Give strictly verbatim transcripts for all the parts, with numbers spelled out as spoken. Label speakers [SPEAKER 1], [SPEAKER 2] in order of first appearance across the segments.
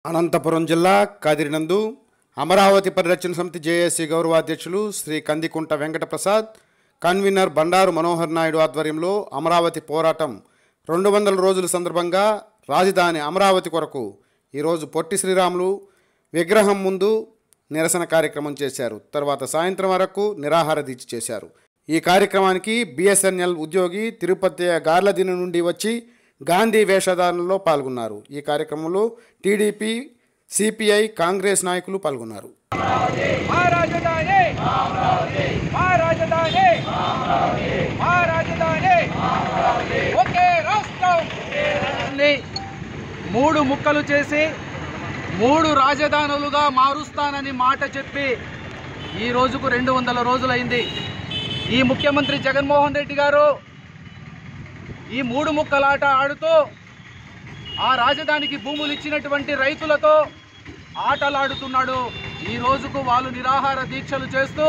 [SPEAKER 1] అనంతపురం జిల్లా కాదిరినందు అమరావతి పరిరక్షణ సమితి జేఏసీ గౌరవాధ్యక్షులు శ్రీ కందికుంట వెంకట ప్రసాద్, కన్వీనర్ బండారు మనోహర్ నాయుడు ఆధ్వర్యంలో అమరావతి పోరాటం రెండు వందల రోజుల సందర్భంగా రాజధాని అమరావతి కొరకు ఈరోజు పొట్టి శ్రీరాములు విగ్రహం ముందు నిరసన కార్యక్రమం చేశారు. తర్వాత సాయంత్రం వరకు నిరాహార దీక్ష చేశారు. ఈ కార్యక్రమానికి బిఎస్ఎన్ఎల్ ఉద్యోగి తిరుపతి గార్లదిన నుండి వచ్చి గాంధీ వేషధారణలో పాల్గొన్నారు. ఈ కార్యక్రమంలో టీడీపీ, సిపిఐ, కాంగ్రెస్ నాయకులు పాల్గొన్నారు.
[SPEAKER 2] మూడు ముక్కలు చేసి మూడు రాజధానులుగా మారుస్తానని మాట చెప్పి ఈ రోజుకు రెండు వందల రోజులైంది. ఈ ముఖ్యమంత్రి జగన్మోహన్ రెడ్డి గారు ఈ మూడు ముక్కలాట ఆడుతూ ఆ రాజధానికి భూములు ఇచ్చినటువంటి రైతులతో ఆటలాడుతున్నాడు. ఈ రోజుకు వాళ్ళు నిరాహార దీక్షలు చేస్తూ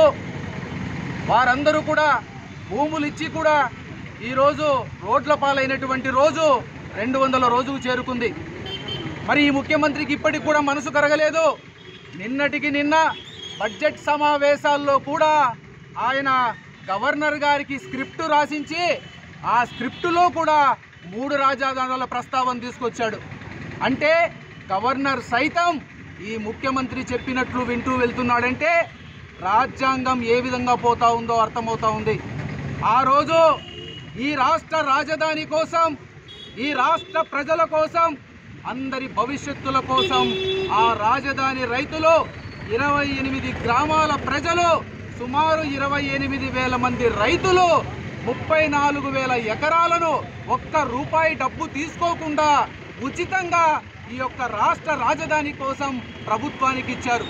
[SPEAKER 2] వారందరూ కూడా భూములు ఇచ్చి కూడా ఈరోజు రోడ్ల పాలైనటువంటి రోజు రెండు వందల రోజుకు చేరుకుంది. మరి ఈ ముఖ్యమంత్రికి ఇప్పటికి కూడా మనసు కరగలేదు. నిన్నటికి నిన్న బడ్జెట్ సమావేశాల్లో కూడా ఆయన గవర్నర్ గారికి స్క్రిప్టు రాసించి ఆ స్క్రిప్టులో కూడా మూడు రాజధానుల ప్రస్తావన తీసుకొచ్చాడు. అంటే గవర్నర్ సైతం ఈ ముఖ్యమంత్రి చెప్పినట్లు వింటూ వెళ్తున్నాడంటే రాజ్యాంగం ఏ విధంగా పోతా ఉందో అర్థమవుతా ఉంది. ఆ రోజు ఈ రాష్ట్ర రాజధాని కోసం, ఈ రాష్ట్ర ప్రజల కోసం, అందరి భవిష్యత్తుల కోసం ఆ రాజధాని రైతులు ఇరవై ఎనిమిది గ్రామాల ప్రజలు సుమారు ఇరవై ఎనిమిది వేల మంది రైతులు ముప్పై నాలుగు వేల ఎకరాలను ఒక్క రూపాయి డబ్బు తీసుకోకుండా ఉచితంగా ఈ యొక్క రాష్ట్ర రాజధాని కోసం ప్రభుత్వానికి ఇచ్చారు.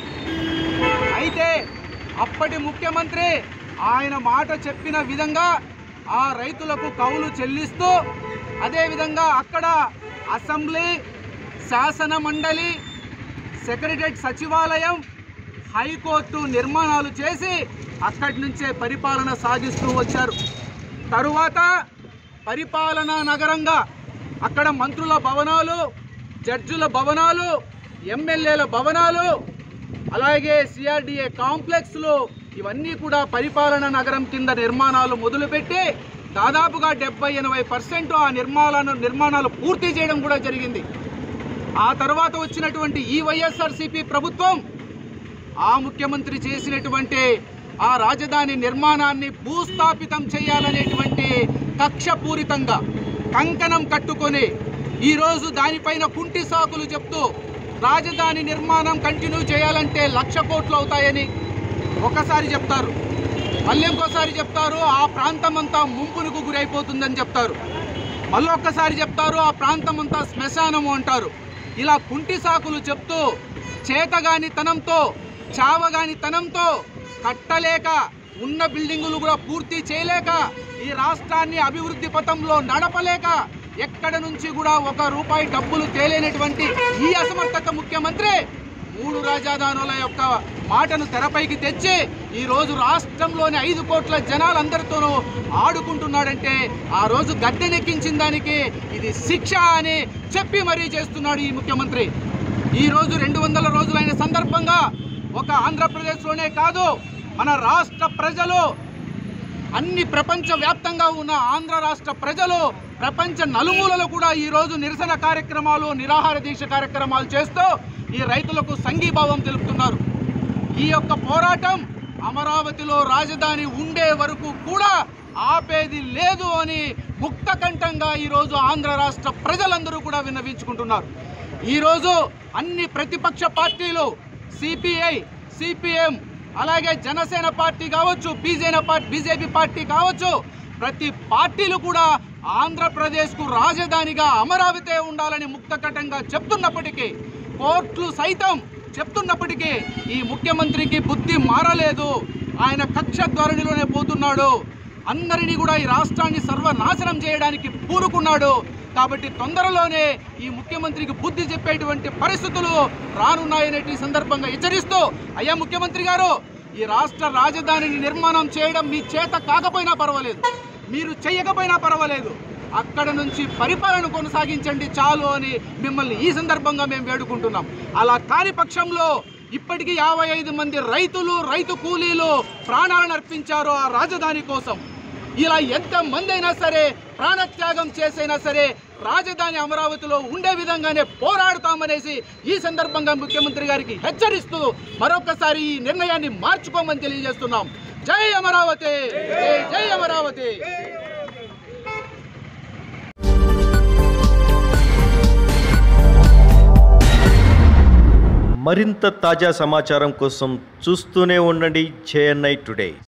[SPEAKER 2] అయితే అప్పటి ముఖ్యమంత్రి ఆయన మాట చెప్పిన విధంగా ఆ రైతులకు కౌలు చెల్లిస్తూ అదేవిధంగా అక్కడ అసెంబ్లీ, శాసన మండలి, సెక్రటరేట్, సచివాలయం, హైకోర్టు నిర్మాణాలు చేసి అక్కడి నుంచే పరిపాలన సాగిస్తూ వచ్చారు. తరువాత పరిపాలనా నగరంగా అక్కడ మంత్రుల భవనాలు, జడ్జుల భవనాలు, ఎమ్మెల్యేల భవనాలు, అలాగే సిఆర్డిఏ కాంప్లెక్స్లు ఇవన్నీ కూడా పరిపాలనా నగరం కింద నిర్మాణాలు మొదలుపెట్టి దాదాపుగా డెబ్బై ఎనభై పర్సెంట్ ఆ నిర్మాణాలను నిర్మాణాలు పూర్తి చేయడం కూడా జరిగింది. ఆ తర్వాత వచ్చినటువంటి ఈ వైఎస్ఆర్సీపీ ప్రభుత్వం ఆ ముఖ్యమంత్రి చేసినటువంటి ఆ రాజధాని నిర్మాణాన్ని భూస్థాపితం చేయాలనేటువంటి కక్షపూరితంగా కంకణం కట్టుకొని ఈరోజు దానిపైన కుంటి సాకులు చెప్తూ రాజధాని నిర్మాణం కంటిన్యూ చేయాలంటే లక్ష కోట్లు అవుతాయని ఒకసారి చెప్తారు, మళ్ళీ ఇంకోసారి చెప్తారు ఆ ప్రాంతం అంతా ముంపునకు గురైపోతుందని చెప్తారు, మళ్ళీ ఒక్కసారి చెప్తారు ఆ ప్రాంతం అంతా శ్మశానము అంటారు. ఇలా కుంటి సాకులు చెప్తూ చేతగాని తనంతో, చావగాని తనంతో కట్టలేక ఉన్న బిల్డింగులు కూడా పూర్తి చేయలేక ఈ రాష్ట్రాన్ని అభివృద్ధి పథంలో నడపలేక ఎక్కడ నుంచి కూడా ఒక రూపాయి డబ్బులు తేలేనటువంటి ఈ అసమర్థత ముఖ్యమంత్రి మూడు రాజధానుల యొక్క మాటను తెరపైకి తెచ్చి ఈరోజు రాష్ట్రంలోని ఐదు కోట్ల జనాలందరితోనూ ఆడుకుంటున్నాడంటే ఆ రోజు గద్దెనెక్కించిన దానికి ఇది శిక్ష అని చెప్పి మరీ చేస్తున్నాడు ఈ ముఖ్యమంత్రి. ఈరోజు రెండు వందల రోజులైన సందర్భంగా ఒక ఆంధ్రప్రదేశ్లోనే కాదు మన రాష్ట్ర ప్రజలు, అన్ని ప్రపంచ వ్యాప్తంగా ఉన్న ఆంధ్ర రాష్ట్ర ప్రజలు ప్రపంచ నలుమూలలో కూడా ఈరోజు నిరసన కార్యక్రమాలు, నిరాహార దీక్ష కార్యక్రమాలు చేస్తూ ఈ రైతులకు సంఘీభావం తెలుపుతున్నారు. ఈ యొక్క పోరాటం అమరావతిలో రాజధాని ఉండే వరకు కూడా ఆపేది లేదు అని ముక్తకంఠంగా ఈరోజు ఆంధ్ర రాష్ట్ర ప్రజలందరూ కూడా విన్నవించుకుంటున్నారు. ఈరోజు అన్ని ప్రతిపక్ష పార్టీలు, సిపిఐ, సిపిఎం, అలాగే జనసేన పార్టీ కావచ్చు, బీజేపీ పార్టీ బీజేపీ పార్టీ కావచ్చు, ప్రతి పార్టీలు కూడా ఆంధ్రప్రదేశ్కు రాజధానిగా అమరావతి ఉండాలని ముక్తకంఠంగా చెప్తున్నప్పటికీ, కోర్టులు సైతం చెప్తున్నప్పటికీ ఈ ముఖ్యమంత్రికి బుద్ధి మారలేదు. ఆయన కక్ష ధోరణిలోనే పోతున్నాడు. అందరినీ కూడా ఈ రాష్ట్రాన్ని సర్వనాశనం చేయడానికి పూనుకున్నాడు. కాబట్టి తొందరలోనే ఈ ముఖ్యమంత్రికి బుద్ధి చెప్పేటువంటి పరిస్థితులు రానున్నాయనే సందర్భంగా హెచ్చరిస్తూ, అయ్యా ముఖ్యమంత్రి గారు, ఈ రాష్ట్ర రాజధానిని నిర్మాణం చేయడం మీ చేత కాకపోయినా పర్వాలేదు, మీరు చేయకపోయినా పర్వాలేదు, అక్కడ నుంచి పరిపాలన కొనసాగించండి చాలు అని మిమ్మల్ని ఈ సందర్భంగా మేము వేడుకుంటున్నాం. అలా కాని పక్షంలో ఇప్పటికీ యాభై ఐదు మంది రైతులు రైతు కూలీలు ప్రాణాలను అర్పించారు ఆ రాజధాని కోసం. ఇలా ఎంతమంది అయినా సరే ప్రాణత్యాగం చేసైనా సరే రాజధాని అమరావతిలో ఉండే విధంగానే పోరాడుతామనేసి ఈ సందర్భంగా ముఖ్యమంత్రి గారికి హెచ్చరిస్తూ మరొకసారి ఈ నిర్ణయాన్ని మార్చుకోమని తెలియజేస్తున్నాం. జై అమరావతి, జై జై అమరావతి.
[SPEAKER 3] మరింత తాజా సమాచారం కోసం చూస్తూనే ఉండండి జేఎన్ఐ టుడే.